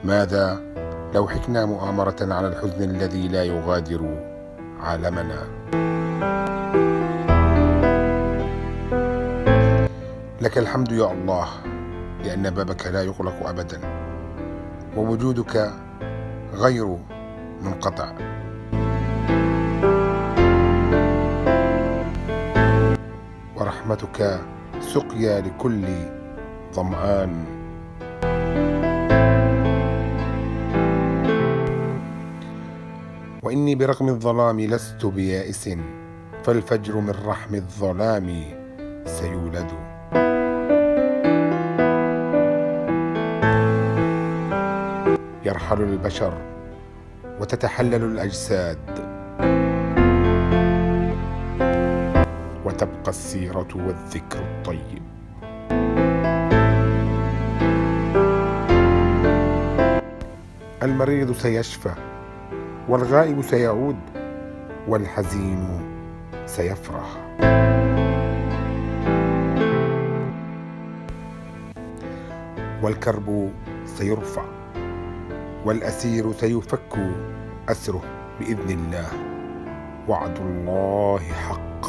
ماذا لو حكنا مؤامرة على الحزن الذي لا يغادر عالمنا؟ لك الحمد يا الله، لأن بابك لا يغلق أبدا، ووجودك غير منقطع. ورحمتك سقيا لكل ظمآن. وإني برغم الظلام لست بيائس، فالفجر من رحم الظلام سيولد. يرحل البشر وتتحلل الأجساد، وتبقى السيرة والذكر الطيب. المريض سيشفى، والغائب سيعود، والحزين سيفرح. والكرب سيرفع، والأسير سيفك أسره بإذن الله. وعد الله حق.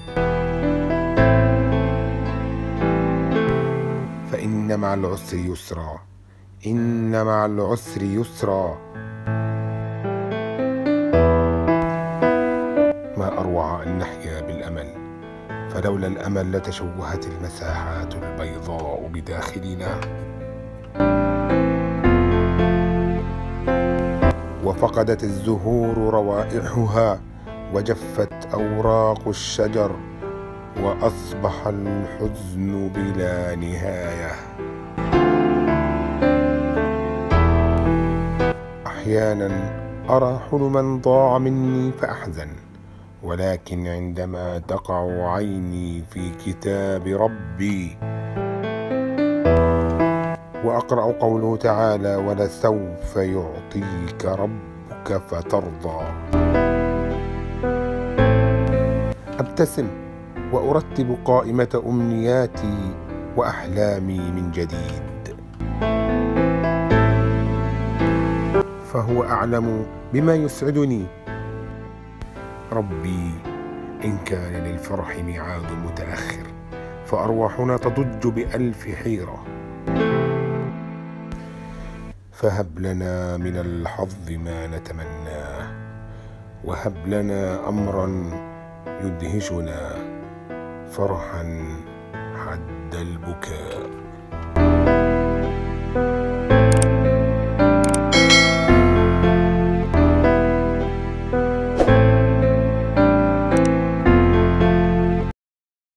فإن مع العسر يسرا، إن مع العسر يسرا. ما أروع أن نحيا بالأمل، فلولا الأمل لتشوهت المساحات البيضاء بداخلنا، وفقدت الزهور روائحها، وجفت أوراق الشجر، وأصبح الحزن بلا نهاية. أحيانا أرى حلما ضاع مني فأحزن، ولكن عندما تقع عيني في كتاب ربي وأقرأ قوله تعالى: ولسوف يعطيك ربك فترضى، أبتسم وأرتب قائمة أمنياتي وأحلامي من جديد، فهو أعلم بما يسعدني. ربي إن كان للفرح ميعاد متأخر، فأرواحنا تضج بألف حيرة، فهب لنا من الحظ ما نتمناه، وهب لنا أمرا يدهشنا فرحا حد البكاء.